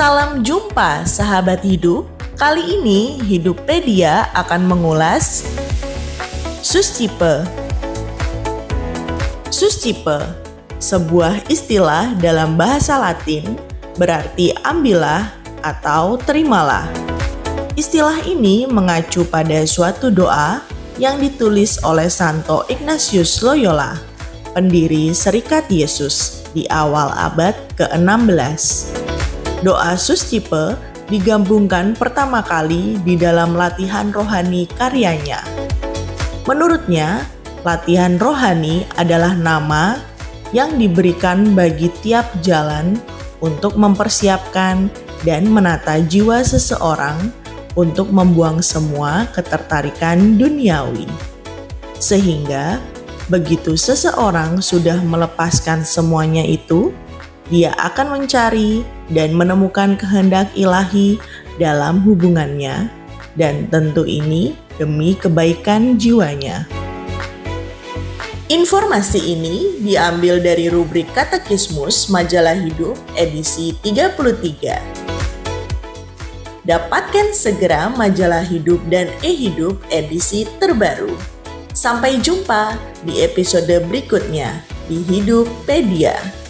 Salam jumpa sahabat hidup. Kali ini Hiduppedia akan mengulas Suscipe. Suscipe, sebuah istilah dalam bahasa Latin, berarti ambillah atau terimalah. Istilah ini mengacu pada suatu doa yang ditulis oleh Santo Ignatius Loyola, pendiri Serikat Yesus di awal abad ke-16. Doa Suscipe digabungkan pertama kali di dalam latihan rohani karyanya. Menurutnya, latihan rohani adalah nama yang diberikan bagi tiap jalan untuk mempersiapkan dan menata jiwa seseorang untuk membuang semua ketertarikan duniawi. Sehingga, begitu seseorang sudah melepaskan semuanya itu, dia akan mencari dan menemukan kehendak ilahi dalam hubungannya, dan tentu ini demi kebaikan jiwanya. Informasi ini diambil dari rubrik Katekismus Majalah Hidup edisi 33. Dapatkan segera Majalah Hidup dan e-Hidup edisi terbaru. Sampai jumpa di episode berikutnya di Hiduppedia.